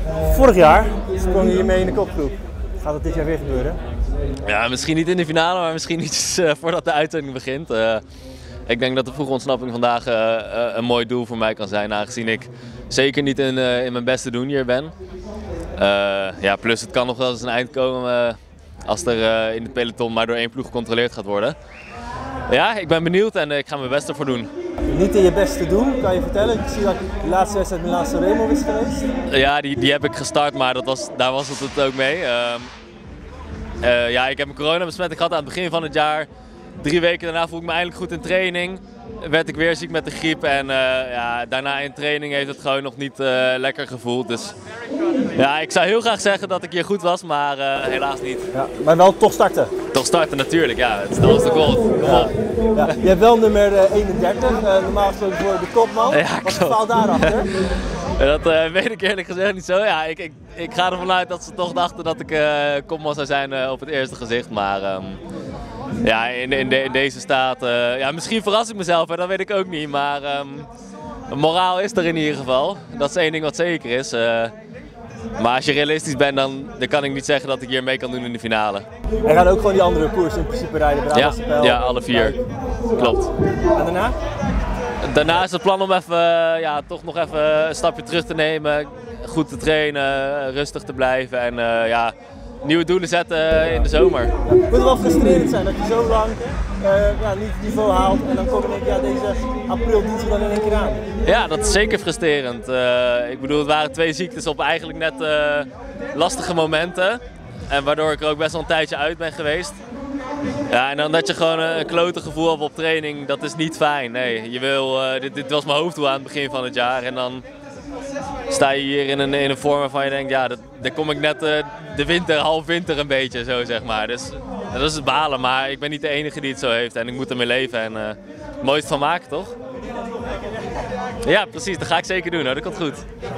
Vorig jaar sprong je hiermee in de kopgroep. Gaat dat dit jaar weer gebeuren? Ja, misschien niet in de finale, maar misschien iets voordat de uitzending begint. Ik denk dat de vroege ontsnapping vandaag een mooi doel voor mij kan zijn, aangezien ik zeker niet in mijn beste doen hier ben. Ja, plus het kan nog wel eens een eind komen als er in het peloton maar door één ploeg gecontroleerd gaat worden. Ja, ik ben benieuwd en ik ga mijn best ervoor doen. Niet in je beste doen, kan je vertellen? Ik zie dat de laatste wedstrijd Milaan-Sanremo is geweest. Ja, die heb ik gestart, maar daar was het ook mee. Ja, ik heb een coronabesmetting gehad aan het begin van het jaar. 3 weken daarna voelde ik me eindelijk goed in training. Werd ik weer ziek met de griep en ja, daarna in training heeft het gewoon nog niet lekker gevoeld. Dus ja, ik zou heel graag zeggen dat ik hier goed was, maar helaas niet. Ja, maar wel toch starten? Toch starten natuurlijk, ja. Het is de gold. Ja. Ja, je hebt wel nummer 31, normaal gesproken voor de kopman. Ja, wat valt daarachter? Dat weet ik eerlijk gezegd niet zo. Ja, ik ga ervan uit dat ze toch dachten dat ik kopman zou zijn op het eerste gezicht. Maar ja, in deze staat, ja, misschien verras ik mezelf, dat weet ik ook niet. Maar moraal is er in ieder geval. Dat is één ding wat zeker is. Maar als je realistisch bent, dan kan ik niet zeggen dat ik hier mee kan doen in de finale. En gaan ook gewoon die andere koers in principe rijden? Ja, alle 4. Klopt. En daarna? Daarna is het plan om even, ja, toch nog even een stapje terug te nemen. Goed te trainen, rustig te blijven en ja, nieuwe doelen zetten in de zomer. Ja, het moet wel frustrerend zijn dat je zo lang ja, niet het niveau haalt en dan kom je denk, ja, deze april dient je dan in één keer aan. Ja, dat is zeker frustrerend. Ik bedoel, het waren 2 ziektes op eigenlijk net lastige momenten. En waardoor ik er ook best wel een tijdje uit ben geweest. Ja, en dan dat je gewoon een klote gevoel hebt op training, dat is niet fijn. Nee, je wil, dit was mijn hoofddoel aan het begin van het jaar en dan sta je hier in een vorm waarvan je denkt, ja, daar kom ik net de winter, half winter een beetje, zo zeg maar. Dus dat is het balen, maar ik ben niet de enige die het zo heeft en ik moet ermee leven en er mooiste van maken, toch? Ja, precies, dat ga ik zeker doen hoor, dat komt goed.